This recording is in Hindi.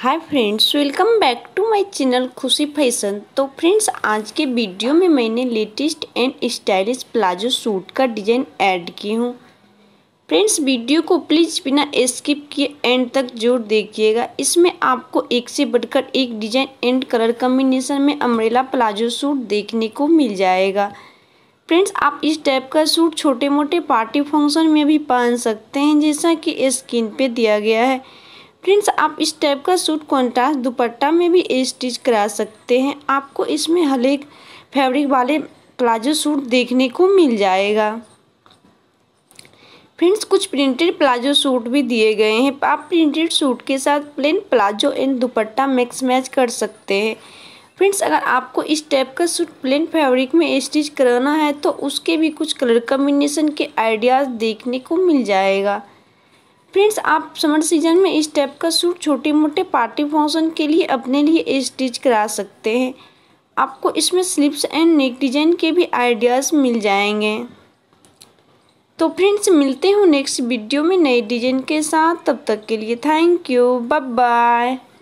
Hi friends, welcome back to my channel Khushi fashion. तो फ्रेंड्स, आज के वीडियो में मैंने latest and stylish palazzo suit का डिज़ाइन ऐड की हूँ। फ्रेंड्स, वीडियो को प्लीज़ बिना स्किप किए एंड तक जरूर देखिएगा। इसमें आपको एक से बढ़कर एक डिज़ाइन एंड कलर कॉम्बिनेशन में अम्ब्रेला प्लाजो सूट देखने को मिल जाएगा। फ्रेंड्स, आप इस टाइप का सूट छोटे मोटे पार्टी फंक्शन में भी पहन सकते हैं, जैसा कि स्क्रीन पे दिया गया है। फ्रेंड्स, आप इस टाइप का सूट कॉन्ट्रास्ट दुपट्टा में भी स्टिच करा सकते हैं। आपको इसमें हल्के फैब्रिक वाले प्लाजो सूट देखने को मिल जाएगा। फ्रेंड्स, कुछ प्रिंटेड प्लाजो सूट भी दिए गए हैं। आप प्रिंटेड सूट के साथ plain palazzo and dupatta mix match कर सकते हैं। फ्रेंड्स, अगर आपको इस टाइप का सूट प्लेन फैब्रिक में स्टिच कराना है तो उसके भी कुछ कलर कॉम्बिनेशन के आइडियाज़ देखने को मिल जाएगा। फ्रेंड्स, आप समर सीजन में इस टाइप का सूट छोटे मोटे पार्टी फंक्शन के लिए अपने लिए स्टिच करा सकते हैं। आपको इसमें स्लीव्स एंड नेक डिजाइन के भी आइडियाज़ मिल जाएंगे। तो फ्रेंड्स, मिलते हैं नेक्स्ट वीडियो में नए डिजाइन के साथ। तब तक के लिए थैंक यू, बाय बाय।